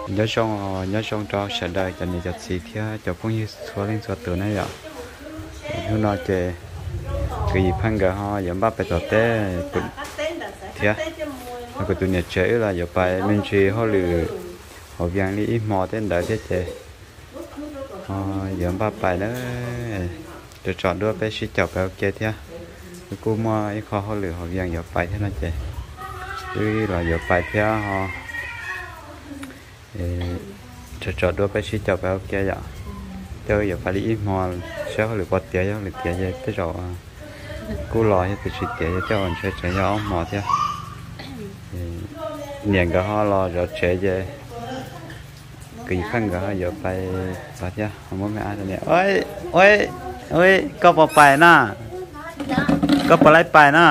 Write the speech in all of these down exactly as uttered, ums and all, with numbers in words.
nhớ xong nhớ xong cho sẽ đời cho nên cho xí thì cho phong như xóa lên xóa từ này rồi hôm nay chơi cái gì phăng cả họ giống ba bài tập té thì mà cái tụi nhà chơi là giờ bài mình chơi họ lừa họ vàng đi mò tên đợi thế chơi họ giống ba bài đó để chọn đua bé sĩ chọc béo chơi thế cô mua cái kho họ lừa họ vàng giờ bài thế nó chơi tuy là giờ bài thế họ cho chọn đua bé sĩ chọc béo chơi vậy chơi giờ phải đi mò sẽ họ lừa quạt tiền cho lừa tiền chơi tới rồi cô lòi thì chỉ tiền cho anh chơi chơi nhau mò thế niềng cái họ lo rồi chơi chơi kỳ khăn cái giờ phải phải chứ không muốn mẹ ai nè ơi ơi ơi có bao bài nè có bao lấy bài nè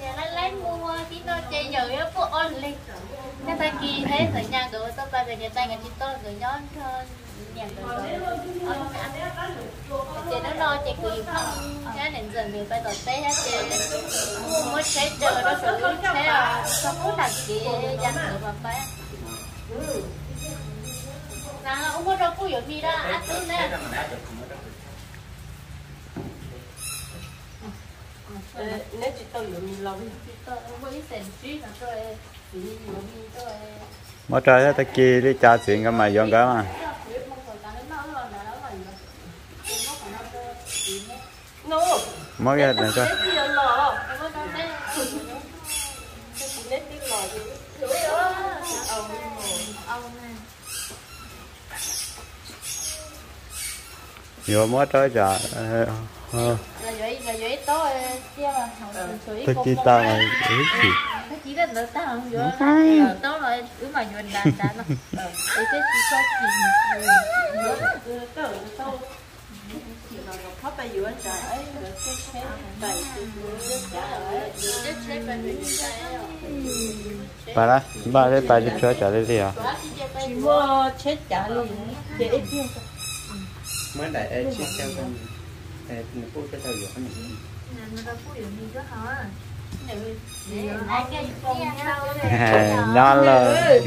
ta kỳ thế thời nhà rồi tao ta về nhà tay ngày chỉ tôi người nhón thôi nhà rồi chị nó lo chị kỳ không cái này dần người phải tọt té hết chị mới chết chờ đó xử thế à không có thật chị dành người mà phải nào ông có đâu có gì đi đó ăn thứ nè nếu chị tôi dùng lâu chị tôi với tiền trí là tôi mất trời ta kia đi trả chuyện cái mày dọn cái mà mất ra này coi vừa mất trời trời tôi chỉ tao là ý gì chỉ là đỡ tao không vừa tao rồi cứ mà vừa đàn đàn nó để cái chỉ có gì tao tao hấp bây giờ trời ấy cái cái bảy bà đó bà đấy bà đi chơi trả đi đi à chỉ mua chết trả liền để ít tiền mới đại ấy chết theo con để phụ cho tao được cái này nó là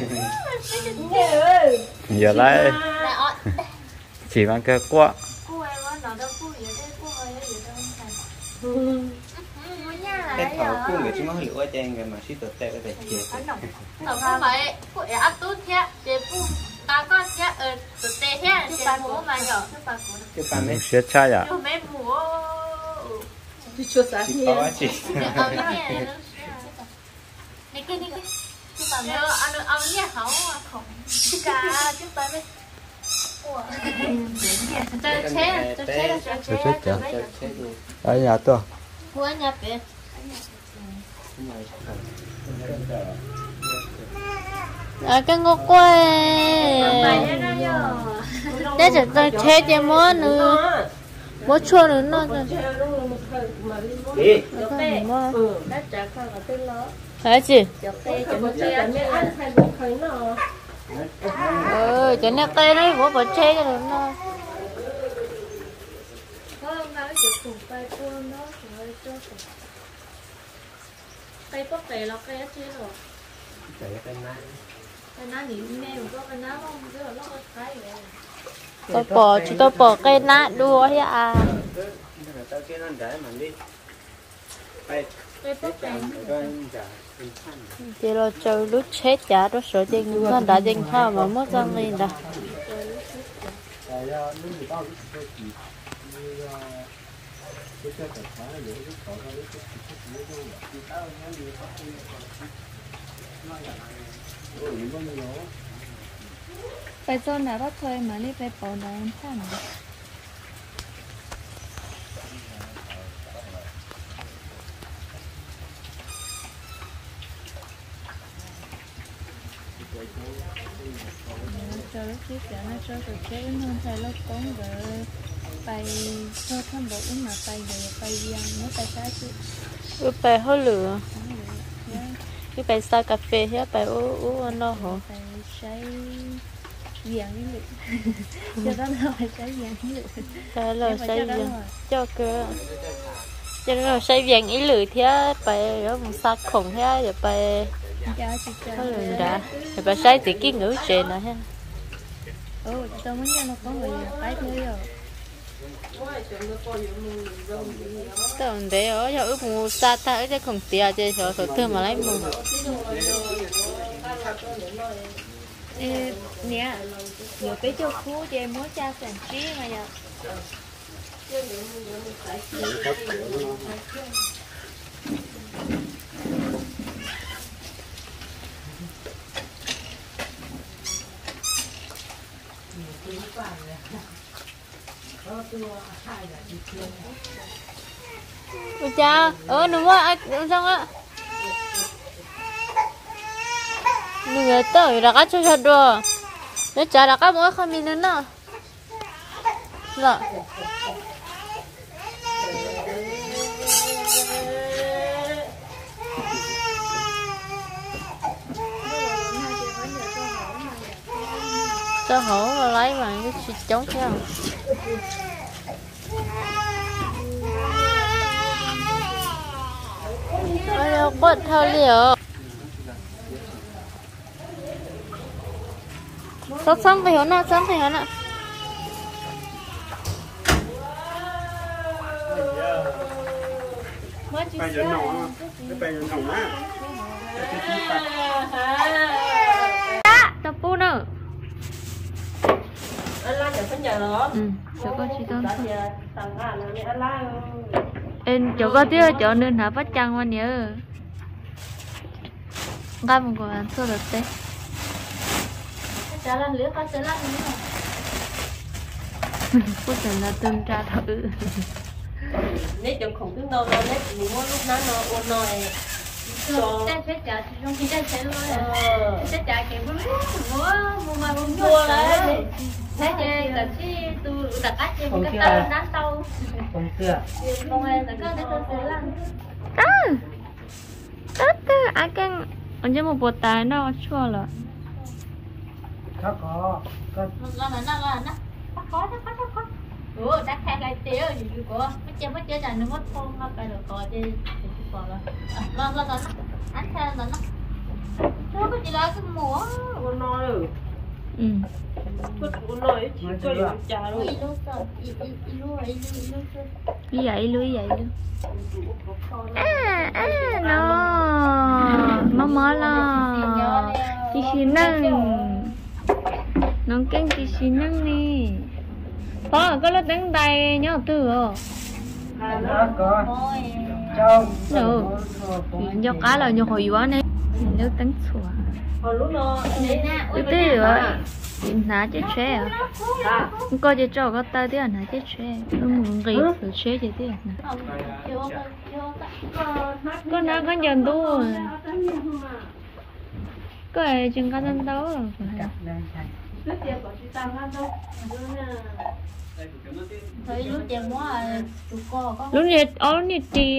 giờ lấy chỉ bằng cái quá cái thầu của người chúng nó lựa trang rồi mà xí tự tệ cái gì thầu không phải của ăn tốt thế để phụ ta có thế ở tự tệ thế để phụ mà nhỏ cái phần này sẽ chai à mấy phụ đi cho sáng chị có chị này cái này cái chứ bà nhớ ăn ăn nhẹ hảo không cả chứ bà mới chơi chết chơi chết chơi chết chơi chết ở nhà tôi của nhà bé à cái ngô quê để cho tôi chết cho món nữa bố chua nữa nó đi phải gì ừ cho nên tê đấy bố bố chê cho nó cây có tê là cây chết rồi cây ná thì nghe một cái ná không rất là nó có thái vậy tôi bỏ chỉ tôi bỏ cây ná đua ấy à chị lo chơi lúc chết chả đó sợ chị nó đã dành thao mà mất ra lên đã ไปโซนไหนก็เคยมารีบไปปอน้ำท่านcho lúc trước sẽ nó cho được cái hơn thay lúc con rồi bay cho thăm bộ mà bay về bay giang nó bay trái chứ ướp bay hơi lửa cái bay xa cà phê hết bay u u nó hả bay trái vàng với lửa cho đó là phải trái vàng với lửa cho là trái vàng cho cơ cho nó trái vàng ý lửa thế bay ở vùng xa khủng thế rồi bay hơi lửa đã rồi bay trái thì cái ngữ chuyện này ha ừ tao muốn nhà nó có người cái thế rồi tưởng thế ở cho ước mù xa ta ở đây không tiền chơi cho số thương mà lấy mù nè nhiều cái cho khu chơi muốn cha sản trí mà giờ ôi cha ơ đúng rồi anh xong á người tới đã cắt cho chặt rồi nếu cha đã cắt mỗi không mình nữa nè rồi cho hổ và lấy mà cái chuyện chống theo ôi đâu quất thao liều sắp xong phải hả nè xong phải hả nè bây giờ nổ bây giờ nổ á tập bu nữa anh la giờ phải nhờ đó ừ cho con chỉ con giờ tầng à là anh la em cho con tiếc cho nên hả bắt chăng mà nhớ ngay một cái ăn sôi được đấy trả lần lứa con sẽ lăn nữa có thể là tương tra thử nếu chồng không tiếng đâu đâu nếu mình muốn lúc đó nó ôn nói cha sẽ trả thì trong khi cha sẽ luôn sẽ trả cái bún mua mua mà bún mua đấy thế chơi là chi tôi đặt cách chơi cái tao nán tao không chưa không ai là có để tôi sẽ lăn ơ ơ ơ ai càng 언제 뭐 보다 나 추워라 có có có nó là nó là nó có nó có nó có ủa đã khai cái tiêu gì của mất chơi mất chơi là nó mất phong nó cái được coi đi còn là nó nó nó anh khai là nó nó có gì là cái mùa ôn nói ừ ừ ôn nói chỉ có dùng trà luôn ilu sao ilu ilu ilu như vậy luôn vậy luôn à à nó nó mới là chị xin nâng nó kén chị xin nâng nè có có lớp đánh tay nhớ từ rồi có trong nữa do cá là nhiều hồi quá này nếu đánh xùa hồi lúc nó từ từ rồi nãy chết trẻ à không có gì cho có tay thế nãy chết trẻ không muốn gây sự trẻ gì thế con nó có nhận đu có ai chừng có nhận đấu rồi thời lúc trẻ mua tụi cô có lúc này ở này thì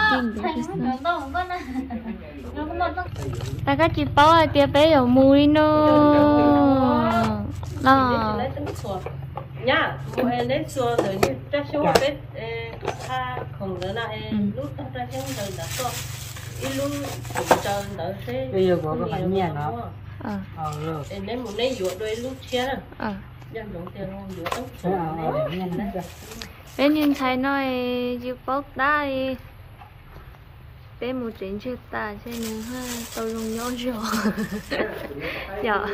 ta có chỉ bảo ai tia bé ở mùi nữa nó nhá mua em đến xua rồi như ra số biết tha không nữa là lúc ta ra chân rồi đã có ít lúc chờ đợi thế bây giờ có cái bánh nhẹ nó ờ ờ em đến một nơi ruột đôi lúc chia rồi ờ dân đồng tiền luôn ruột tóc ờ bên nhìn thấy nói chịu bốc đai bên một chuyện chưa ta cho nên ha tôi dùng nhón rồi dạ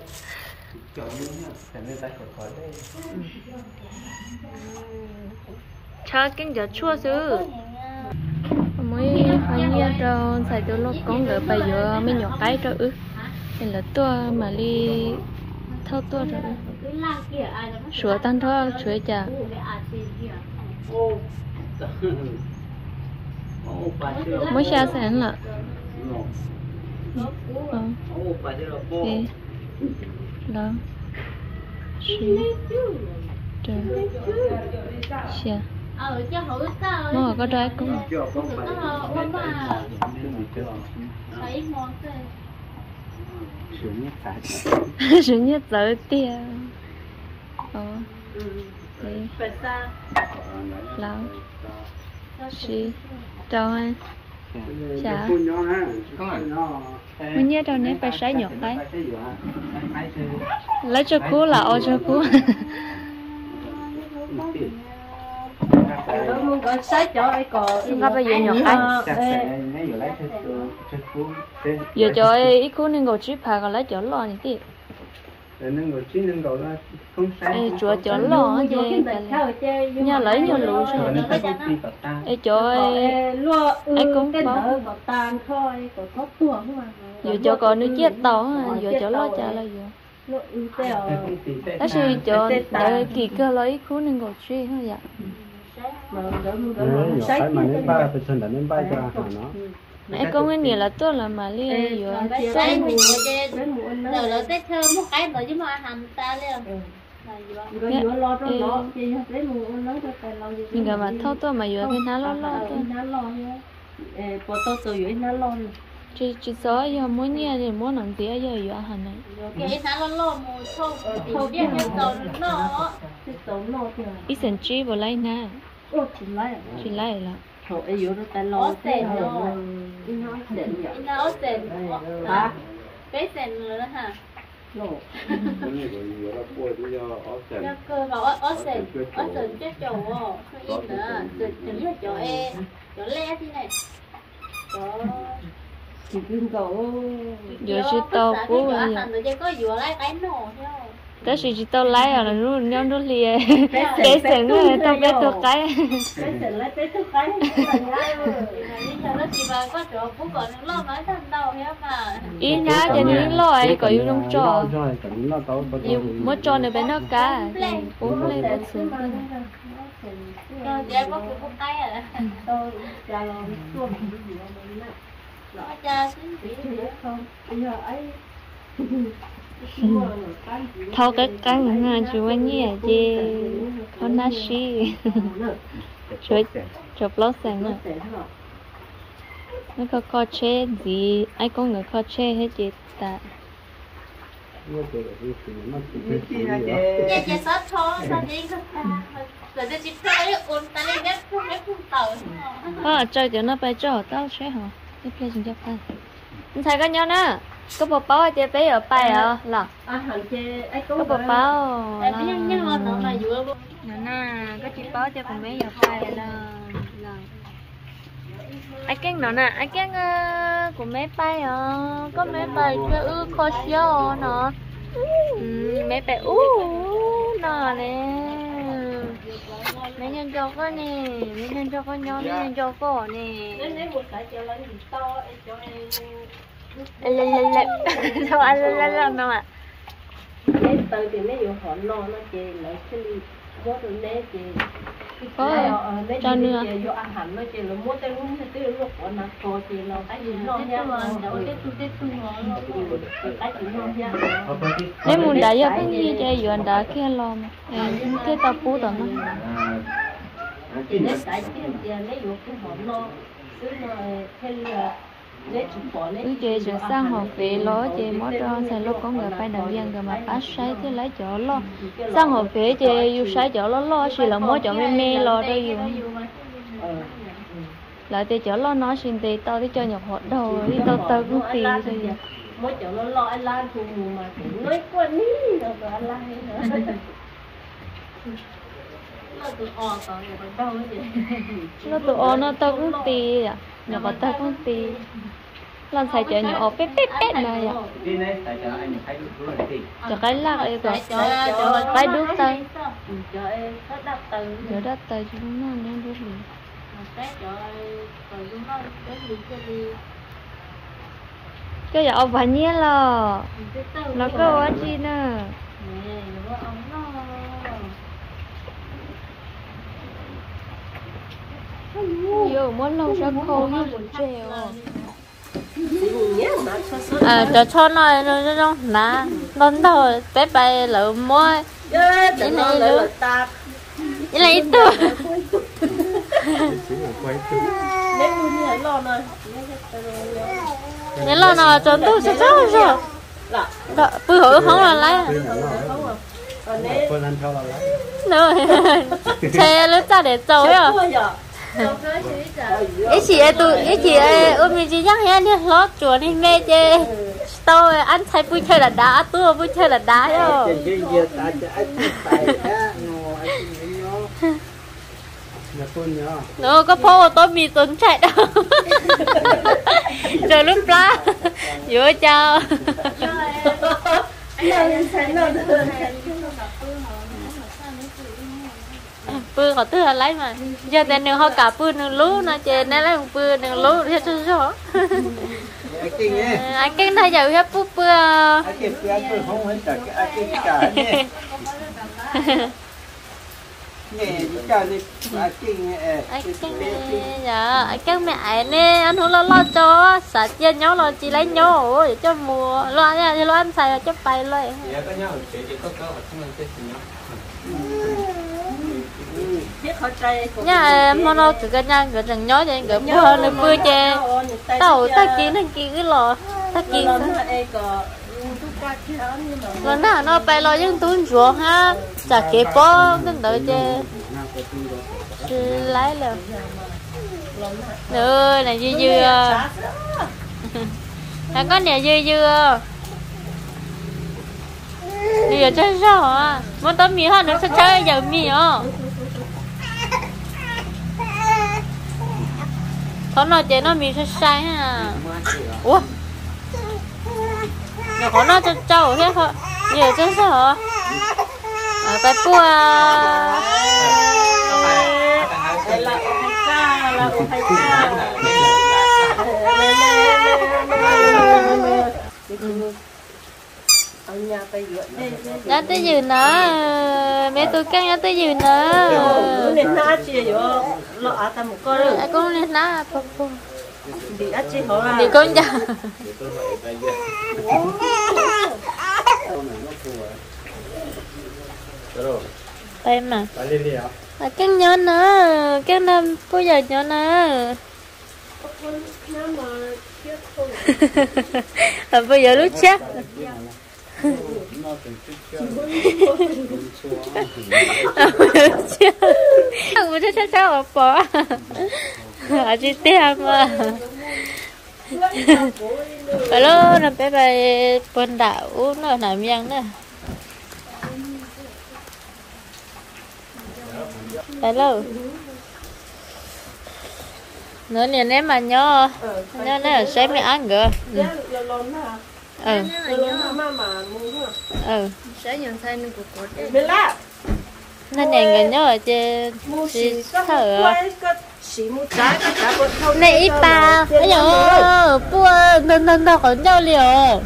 cho kinh giờ chua xứ mới phải nhớ cho xài tôi lót con rồi bây giờ mới nhỏ cái rồi ư nên là tôi mà đi thâu tôi rồi sửa tan thôi sửa chả mới xa sáng là ờ thế đó xí trời xa ờ chứ hỏi sao nó có trái cũng nó ôm mà thấy món thế sự nhất tự tiền ờ thế phải xa lão xí cho anh Dạ. Mình nhớ đâu nấy phải sấy nhọt đấy. Lấy cho cú là ô cho cú. Chúng bây giờ nhọt đấy. Giờ cho ít cú nên ngồi chip hà còn lấy chỗ lo như thế. Ê, chúa cho lo chứ nhà lấy nhiều lúa rồi ê chỗ ai cũng có giờ cho con nước chết to giờ cho lo trả là giờ đó là cho để kỳ cơ lấy cú nên ngồi chơi thôi dạ ai cũng cái này là tôi là mà li rồi cái mùa chơi rồi rồi tết thơm một cái rồi chứ mà hành ta liền nhưng mà thâu tôi mà vừa cái ná lo lo tôi chỉ chỉ số giờ muốn nghe thì muốn làm gì giờ giờ hành này cái ná lo lo một thâu thâu biết cái tàu nó ít sần chi vào lấy na chỉ lấy là thôi ấy yếu nó ta lo ó sền rồi rồi nó sền nhở nó ó sền hả cái sền rồi đó hả lộ nó cơ vào ó sền ó sền chết chầu nó in nữa sền chấm là chỗ e chỗ le thế này chỗ chỉ cứ cầu giờ chỉ tao cú rồi giờ có vừa lấy cái nổ theo cái gì chỉ tao lấy à là nó nhau nó lìa cái sừng rồi tao cái thuộc cái cái sừng lấy cái thuộc cái nó chỉ vào có chỗ cũng còn lo nói thằng đâu hết mà ý nhá cho nên lo ấy có yêu trong trò yêu mỗi trò này bé nó cá uống lên bên xuống rồi giờ có cái không tay à tôi cha lo chuông nó cha xin bị không bây giờ ấy thâu cái căng ha chú anh nhỉ chị con na xí chuối chụp lót sành nữa nó có co chế gì ai cũng người co chế hết chị ta nhà chị sót thôi sao đi rồi giờ chị chơi ôn ta lên ghép ghép phun tàu ờ chơi cho nó bay cho tao chế hả cái kia chúng ta phải anh thấy có nhau nè có bột bao chị bé ở bay à là có bột bao là nhưng nhưng mà nó là vừa nè có chị bao cho con bé ở bay là là ai cái nó nè ai cái của mấy bay à có mấy bay chơi ư khó xíu nó mấy bay ú nó nè mấy nhân cho có nè mấy nhân cho có nhau mấy nhân cho có nè lê lê lê sao anh lê lê lê đâu ạ lấy từ thì mấy vụ họ lo nó chê lại cái bố tôi lấy chê cho nữa vô ăn hành nó chê là mua tay muốn thì tiêu lúc của nó cô chê nó cái gì nó nha mà đâu cái tôi cái tôi nó cái gì nó nha nếu muốn đại gia cái gì chơi vừa đã kia lo mà cái tao phú tao nó thì lấy cái tiền lấy vụ cái họ lo cứ nó theo cứ chơi cho sang học phí lo chơi mót cho xài lúc có người phải đầu dân rồi mà bắt sai thì lấy chỗ lo sang học phí chơi yêu sai chỗ lo lo chỉ là mót chỗ mê mê lo đây dùng lại thì chỗ lo nó xin thì tao đi cho nhập họ đầu đi tao tao cũng tiền thôi mỗi chỗ nó lo anh lan thu mù mà nói qua ní rồi anh lan nữa nó tụi o còn người đâu vậy nó tụi o nó tao cũng tiền à nhập họ tao cũng tiền lần xài chợ nhỏ pét pét pét này à cho cái lạc ấy rồi cái đút tay cho đất tay cho nó nên đút liền cái giờ ông phải nhớ là nó có quá chi nữa nhiều muốn lâu cho khô như một trèo à cho cho nó nó nó nà lần đầu té bay lỡ môi cái này lỡ cái này tôi nếu lo nào cho tôi sẽ sao rồi đó bữa hử không là lấy nữa xe lướt ra để trâu á ít chị ấy tụi ít chị ấy ôm mình chỉ nhắc hết đi lót chùa đi mê chơi tôi ăn thay vui chơi là đá tôi vui chơi là đá rồi nó có phô tôi mì tuấn chạy đâu rồi lúc lá vừa chào pư họ tư lấy mà giờ tên nương họ cả pư nương lú nó trên nó lấy một pư nương lú theo cho số anh kinh thay giờ hết pư pư anh kinh dạ anh kinh mẹ nè anh không lo lo cho sợ chia nhau lo chỉ lấy nhau ôi cho mùa lo nha thì lo ăn xài cho bayเลยnha mà nó cứ cái nhang cái rừng nhói vậy cái bữa nó bữa chè tàu ta kia nó kia cái lò ta kia lần nào nó bay lo những túi ruộng ha chả kịp bó cái đợi chè lấy rồi nữa này dưa dưa nó có nè dưa dưa bây giờ chơi sao à muốn tao mì hơn nó sẽ chơi giờ mì à nó nói chuyện nó mì sẽ sai ha ủa nó có nó cho trâu thế thôi bây giờ chơi sao hả ở tay bùa nhá tới giờ nữa mấy tôi căng nhá tới giờ nữa nên na chị yo lo à ta một con rồi con nên na phục phục đi ăn chị hả đi con cha tay mà cái nhớ nữa cái năm bây giờ nhớ nữa bây giờ lúc chắc không biết chắc chắc ở bỏ ở trên tiệm mà alo làm bé bài quần đảo nó làm miếng nữa alo nữa nè nếu mà nhớ nhớ nó sẽ mới ăn được ừ ừ nên này người nhớ ở trên chỉ thở này ít ba bây giờ bua nên nên đâu có nhau liều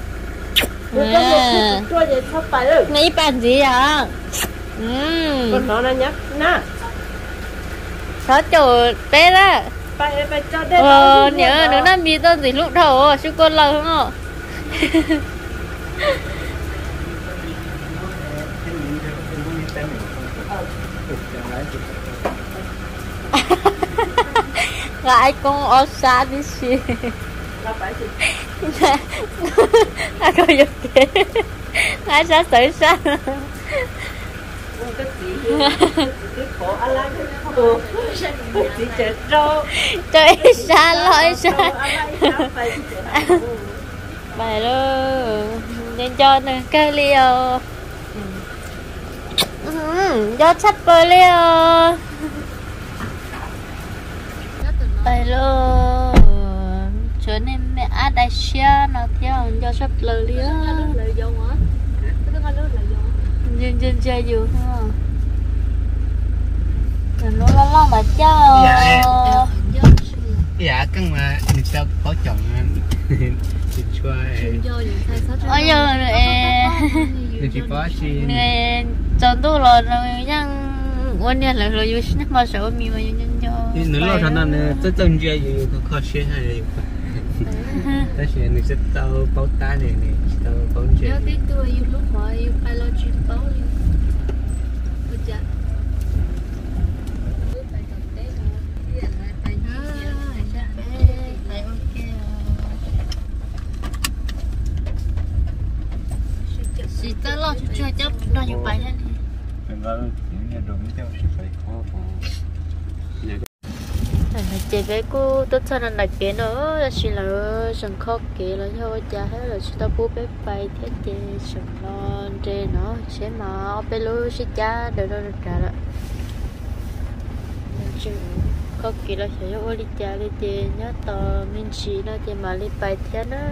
này ít bàn gì à con nó nhá na nó chỗ bé đó ờ nhớ nó nằm bị tên gì lúc đầu chú con lâu không ạ lại con ở xa đi xì à coi giật kìa ai xa xử xa trời xa lỗi xa bài luôn nên cho nè cây liều do sách bơi liều bài luôn trở nên mẹ ăn đại xa nó theo do sách lời liều dân dân chơi dù không nó lo lo mà cho dạ căn mà người ta có chồng ôi giờ người chỉ có gì người chọn tu rồi rồi nhang quan niệm là rồi yêu sinh mà sợ mi mà nhân cho nữa lo cho nên tôi chân chơi gì có khó xuyên hay gì đó là người sẽ tao bao tá này này tao bao chơi nhớ tí tôi yêu lúc mà yêu phải lo chuyện bao nhiêu bây giờ chỉ tới lo cho chơi chấp lo nhiều bài thế này. chị bé cô tôi cho nên là kế nữa là chỉ là sừng khó kế là thôi cha hết là chúng ta bố bé bay thế chị sừng non trên nó sẽ mà bé lú sẽ cha được đâu được cả đó chứ khó kế là sẽ cho đi cha đi chị nhớ tờ mình chỉ nó chị mà đi bay thế đó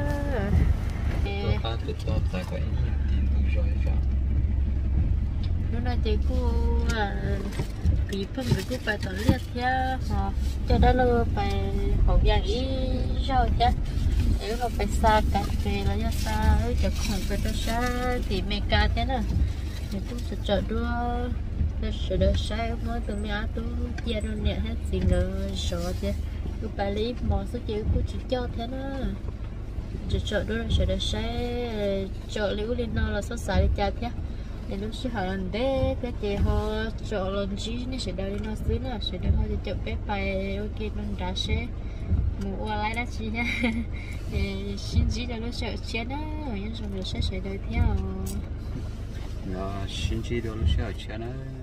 lúc này chị cô là bị phân biệt cô phải tận liệt thế họ cho đó là phải học dạng ý rồi thế nếu mà phải xa cà phê là do xa cho không phải cho xa thì mẹ ca thế nè thì cũng sẽ chọn đua sẽ đỡ sai mới từ nhà tôi chia đôi nhẹ hết gì nữa sợ chứ tôi phải lấy món số chữ cô chỉ cho thế nữa chỉ chọn đua sẽ đỡ sai chọn liễu lên nó là số sai để cha thế thì lúc sẽ hỏi lần đấy cái chị họ chọn lần gì nên sẽ đợi nó xíu nữa sẽ đợi họ chọn cái bài ok nó đã sẽ mua lại đó chị nha thì xin gì là nó sẽ chết đó nhưng xong rồi sẽ sẽ đợi theo nó xin gì đó nó sẽ chết đó